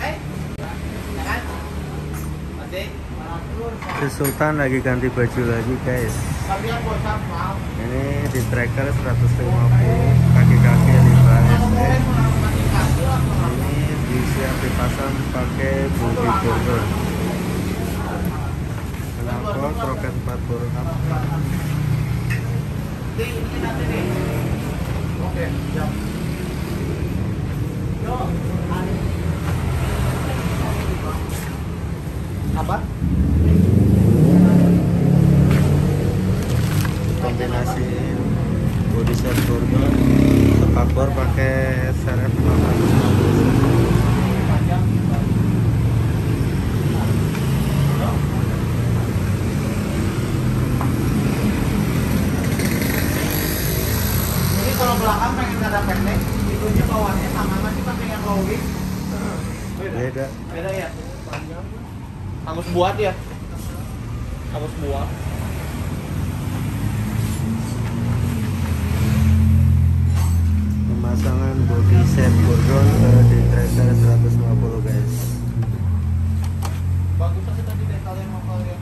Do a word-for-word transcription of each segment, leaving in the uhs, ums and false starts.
Si Sultan lagi ganti baju lagi guys. Ini di tracker seratus lima puluh, kaki-kaki lima S E. Ini disiap dipasang pakai bodi border. Kenapa kroket empat bor up? Oke, siap. Apa? Kombinasi body set border, spakbor pakai serep enam ratus lima puluh. Ini kalau belakang pengen ada pendek, itunya bawahnya sama masih pakai yang lowing. Beda. Beda ya. Angus buat ya. Angus buat. Pemasangan body set border di tracker seratus lima puluh guys. Bagus aja tadi detail yang mau kalian.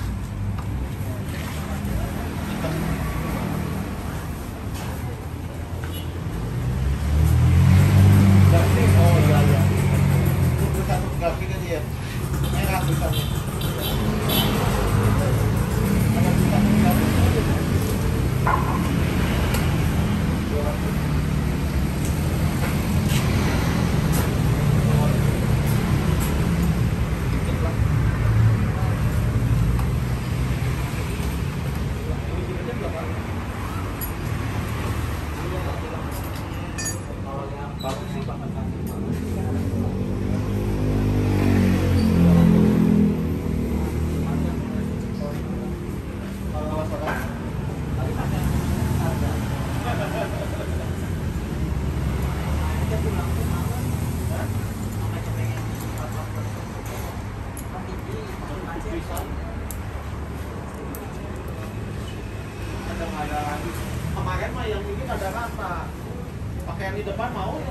Jadi oh iya iya. Itu satu kaki kan dia. Ini ratusan. Kemarin mah yang ini ada rata. Pakaian di depan mau